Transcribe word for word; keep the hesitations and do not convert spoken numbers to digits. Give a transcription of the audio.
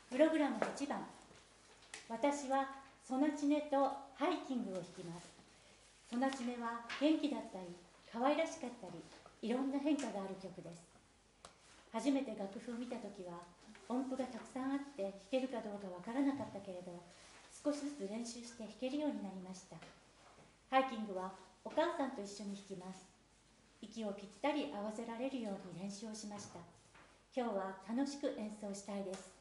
プログラムはちばん、私はソナチネとハイキングを弾きます。ソナチネは元気だったり可愛らしかったり、いろんな変化がある曲です。初めて楽譜を見た時は音符がたくさんあって弾けるかどうかわからなかったけれど、少しずつ練習して弾けるようになりました。ハイキングはお母さんと一緒に弾きます。息をぴったり合わせられるように練習をしました。今日は楽しく演奏したいです。